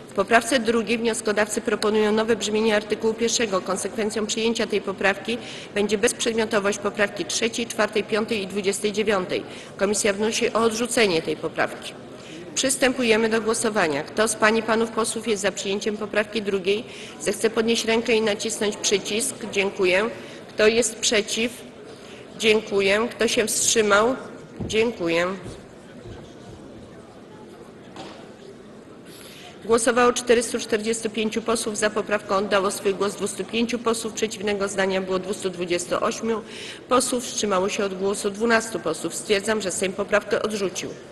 W poprawce drugiej wnioskodawcy proponują nowe brzmienie artykułu 1. Konsekwencją przyjęcia tej poprawki będzie bezprzedmiotowość poprawki 3, 4, 5 i 29. Komisja wnosi o odrzucenie tej poprawki. Przystępujemy do głosowania. Kto z pań i panów posłów jest za przyjęciem poprawki drugiej, zechce podnieść rękę i nacisnąć przycisk. Dziękuję. Kto jest przeciw? Dziękuję. Kto się wstrzymał? Dziękuję. Głosowało 445 posłów. Za poprawką oddało swój głos 205 posłów. Przeciwnego zdania było 228 posłów. Wstrzymało się od głosu 12 posłów. Stwierdzam, że Sejm poprawkę odrzucił.